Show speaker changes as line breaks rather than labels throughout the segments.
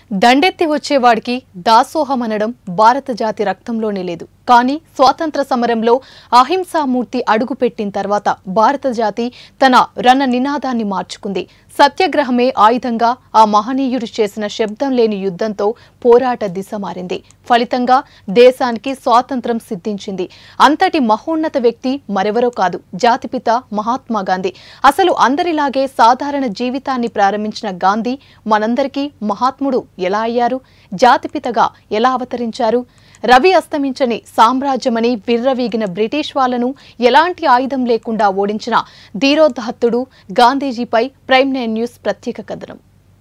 దండెత్తి వచ్చేవాడికి దాసోహమనడం భారత జాతి రక్తంలోనే లేదు. కానీ స్వాతంత్ర సమరంలో అహింసామూర్తి అడుగుపెట్టిన తర్వాత భారత జాతి తన రణ నినాదాన్ని మార్చుకుంది. సత్యాగ్రహమే ఆయుధంగా ఆ మహనీయుడు చేసిన శబ్దం లేని యుద్ధంతో పోరాట దిశ మారింది. ఫలితంగా దేశానికి స్వాతంత్రం సిద్ధించింది. అంతటి మహోన్నత వ్యక్తి మరెవరో కాదు, జాతిపిత మహాత్మా గాంధీ. అసలు అందరిలాగే సాధారణ జీవితాన్ని ప్రారంభించిన గాంధీ మనందరికీ మహాత్ముడు ఎలా అయ్యారు? జాతిపితగా ఎలా అవతరించారు? రవి అస్తమించని సామ్రాజ్యమని విర్రవీగిన బ్రిటిష్ వాళ్లను ఎలాంటి ఆయుధం లేకుండా ఓడించిన ధీరోద్ధతుడు గాంధీజీపై ప్రైమ్ 9 న్యూస్ ప్రత్యేక కథనం.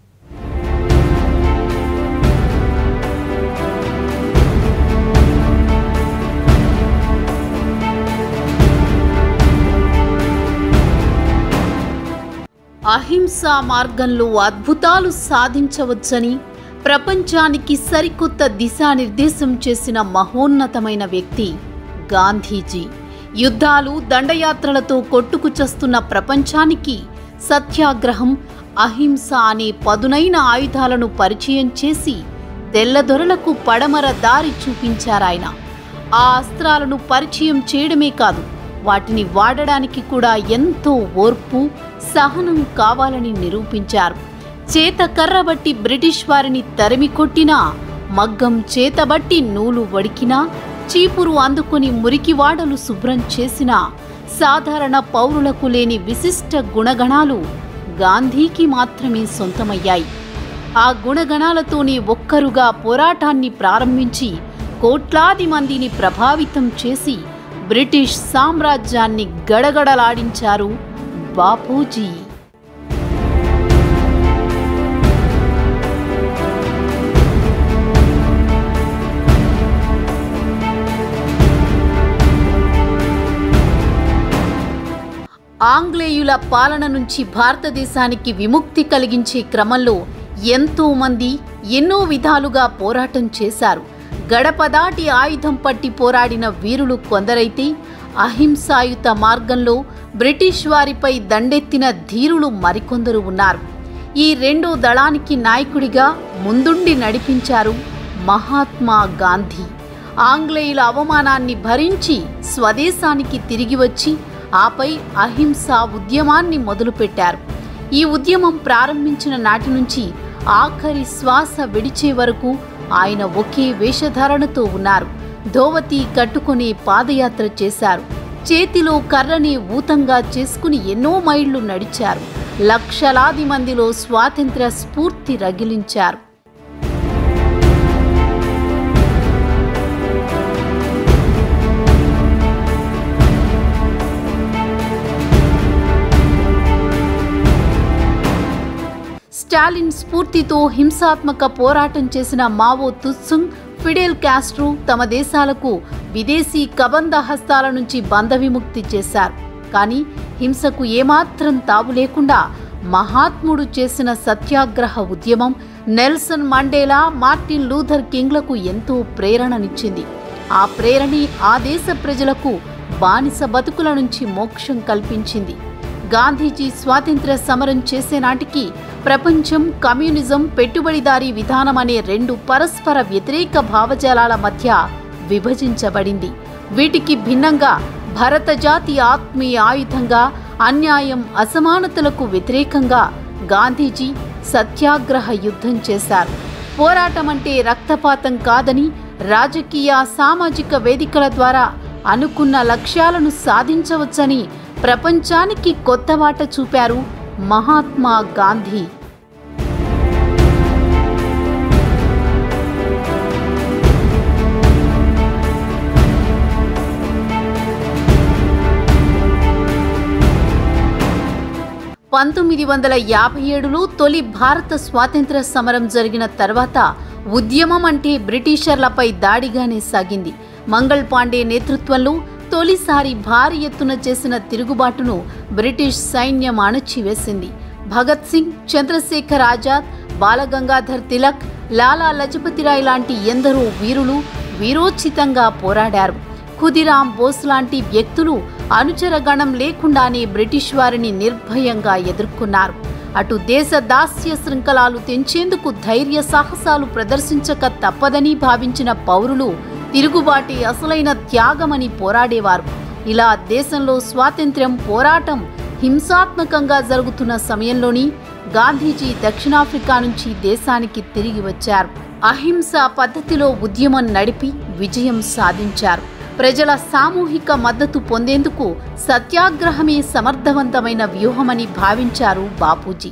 అహింసా మార్గంలో అద్భుతాలు సాధించవచ్చని ప్రపంచానికి సరికొత్త దిశానిర్దేశం చేసిన మహోన్నతమైన వ్యక్తి గాంధీజీ. యుద్ధాలు, దండయాత్రలతో కొట్టుకుచస్తున్న ప్రపంచానికి సత్యాగ్రహం, అహింస అనే పదునైన ఆయుధాలను పరిచయం చేసి తెల్లదొరలకు పడమర దారి చూపించారాయన. ఆ అస్త్రాలను పరిచయం చేయడమే కాదు, వాటిని వాడడానికి కూడా ఎంతో ఓర్పు, సహనం కావాలని నిరూపించారు. చేత కర్రబట్టి బ్రిటిష్ వారిని తరిమి కొట్టినా, మగ్గం చేతబట్టి నూలు వడికినా, చీపురు అందుకుని మురికివాడలు శుభ్రం చేసినా సాధారణ పౌరులకు లేని విశిష్ట గుణగణాలు గాంధీకి మాత్రమే సొంతమయ్యాయి. ఆ గుణగణాలతోనే ఒక్కరుగా పోరాటాన్ని ప్రారంభించి కోట్లాది మందిని ప్రభావితం చేసి బ్రిటిష్ సామ్రాజ్యాన్ని గడగడలాడించారు బాపూజీ. ఆంగ్లేయుల పాలన నుంచి భారతదేశానికి విముక్తి కలిగించే క్రమంలో ఎంతో మంది ఎన్నో విధాలుగా పోరాటం చేశారు. గడప దాటి ఆయుధం పట్టి పోరాడిన వీరులు కొందరైతే, అహింసాయుత మార్గంలో బ్రిటిష్ వారిపై దండెత్తిన ధీరులు మరికొందరు ఉన్నారు. ఈ రెండో దళానికి నాయకుడిగా ముందుండి నడిపించారు మహాత్మా గాంధీ. ఆంగ్లేయుల అవమానాన్ని భరించి స్వదేశానికి తిరిగి వచ్చి ఆపై అహింసా ఉద్యమాన్ని మొదలుపెట్టారు. ఈ ఉద్యమం ప్రారంభించిన నాటి నుంచి ఆఖరి శ్వాస విడిచే వరకు ఆయన ఒకే వేషధారణతో ఉన్నారు. ధోవతి కట్టుకుని పాదయాత్ర చేశారు. చేతిలో కర్రని ఊతంగా చేసుకుని ఎన్నో మైళ్లు నడిచారు. లక్షలాది మందిలో స్వాతంత్ర్య స్ఫూర్తి రగిలించారు. స్టాలిన్ స్ఫూర్తితో హింసాత్మక పోరాటం చేసిన మావో తుత్సుంగ్, ఫిడెల్ కాస్ట్రో తమ దేశాలకు విదేశీ కబంధ హస్తాల నుంచి బంధ విముక్తి చేశారు. కానీ హింసకు ఏమాత్రం తావు లేకుండా మహాత్ముడు చేసిన సత్యాగ్రహ ఉద్యమం నెల్సన్ మండేలా, మార్టిన్ లూథర్ కింగ్లకు ఎంతో ప్రేరణనిచ్చింది. ఆ ప్రేరణే ఆ దేశ ప్రజలకు బానిస బతుకుల నుంచి మోక్షం కల్పించింది. గాంధీజీ స్వాతంత్ర్య సమరం చేసే నాటికి ప్రపంచం కమ్యూనిజం, పెట్టుబడిదారీ విధానం అనే రెండు పరస్పర వ్యతిరేక భావజాలాల మధ్య విభజించబడింది. వీటికి భిన్నంగా భరత జాతి ఆత్మీయ ఆయుధంగా, అన్యాయం, అసమానతలకు వ్యతిరేకంగా గాంధీజీ సత్యాగ్రహ యుద్ధం చేశారు. పోరాటం అంటే రక్తపాతం కాదని, రాజకీయ, సామాజిక వేదికల ద్వారా అనుకున్న లక్ష్యాలను సాధించవచ్చని ప్రపంచానికి కొత్త బాట చూపారు మహాత్మా గాంధీ. (1957) తొలి భారత స్వాతంత్ర సమరం జరిగిన తర్వాత ఉద్యమం అంటే బ్రిటిషర్లపై దాడిగానే సాగింది. మంగళ్ పాండే నేతృత్వంలో తొలిసారి భారీ ఎత్తున చేసిన తిరుగుబాటును బ్రిటిష్ సైన్యం అణచివేసింది. భగత్ సింగ్, చంద్రశేఖర్ ఆజాద్, బాలగంగాధర్ తిలక్, లాలా లజపతిరాయ్ లాంటి ఎందరో వీరులు వీరోచితంగా పోరాడారు. ఖుదీరామ్ బోస్ లాంటి వ్యక్తులు అనుచరగణం లేకుండానే బ్రిటిష్ వారిని నిర్భయంగా ఎదుర్కొన్నారు. అటు దేశ దాస్య శృంఖలాలు తెంచేందుకు ధైర్య సాహసాలు ప్రదర్శించక తప్పదని భావించిన పౌరులు తిరుగుబాటి అసలైన త్యాగమని పోరాడేవారు. ఇలా దేశంలో స్వాతంత్ర్యం పోరాటం హింసాత్మకంగా జరుగుతున్న సమయంలోని గాంధీజీ దక్షిణాఫ్రికా నుంచి దేశానికి తిరిగి వచ్చారు. అహింసా పద్ధతిలో ఉద్యమం నడిపి విజయం సాధించారు. ప్రజల సామూహిక మద్దతు పొందేందుకు సత్యాగ్రహమే సమర్థవంతమైన వ్యూహమని భావించారు బాపూజీ.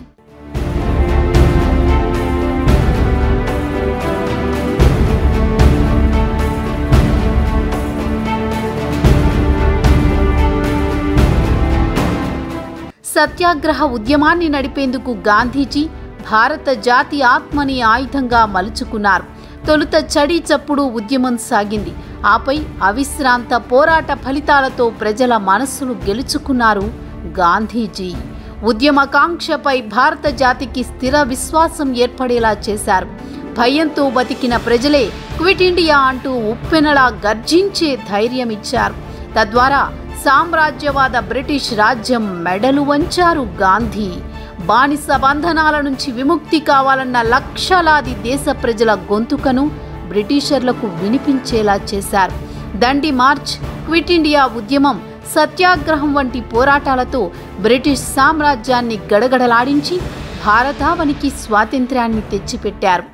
సత్యాగ్రహ ఉద్యమాన్ని నడిపేందుకు గాంధీజీ భారత జాతి ఆత్మని ఆయుధంగా మలుచుకున్నారు. తొలుత చడి చప్పుడు ఉద్యమం సాగింది. ఆపై అవిశ్రాంత పోరాట ఫలితాలతో ప్రజల మనస్సులు గెలుచుకున్నారు గాంధీజీ. ఉద్యమకాంక్షపై భారత జాతికి స్థిర విశ్వాసం ఏర్పడేలా చేశారు. భయంతో బతికిన ప్రజలే క్విట్ ఇండియా అంటూ ఉప్పెనలా గర్జించే ధైర్యం ఇచ్చారు. తద్వారా సామ్రాజ్యవాద బ్రిటిష్ రాజ్యం మెడలు వంచారు గాంధీ. బానిస బంధనాల నుంచి విముక్తి కావాలన్న లక్షలాది దేశ ప్రజల గొంతుకను బ్రిటిషర్లకు వినిపించేలా చేశారు. దండి మార్చ్, క్విట్ ఇండియా ఉద్యమం, సత్యాగ్రహం వంటి పోరాటాలతో బ్రిటిష్ సామ్రాజ్యాన్ని గడగడలాడించి భారతావనికి స్వాతంత్ర్యాన్ని తెచ్చిపెట్టారు.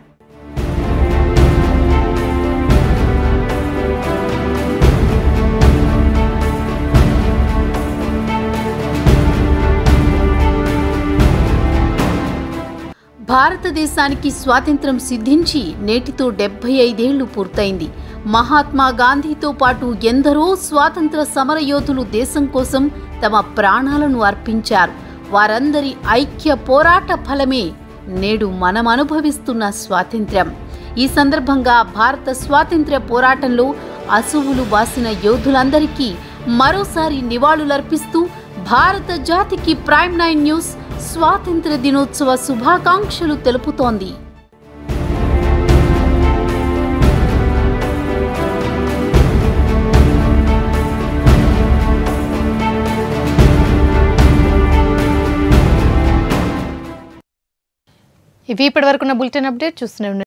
భారతదేశానికి స్వాతంత్ర్యం సిద్ధించి నేటితో 75 ఏళ్లు పూర్తయింది. మహాత్మా గాంధీతో పాటు ఎందరో స్వాతంత్ర సమరయోధులు దేశం కోసం తమ ప్రాణాలను అర్పించారు. వారందరి ఐక్య పోరాట ఫలమే నేడు మనం అనుభవిస్తున్న స్వాతంత్ర్యం. ఈ సందర్భంగా భారత స్వాతంత్ర్య పోరాటంలో అసువులు బాసిన యోధులందరికీ మరోసారి నివాళులర్పిస్తూ భారత జాతికి ప్రైమ్ 9 న్యూస్ స్వాతంత్ర్య దినోత్సవ శుభాకాంక్షలు తెలుపుతోంది.
ఇవి ఇప్పటివరకున్న బులెటిన్ అప్డేట్ చూస్తూనే ఉండండి.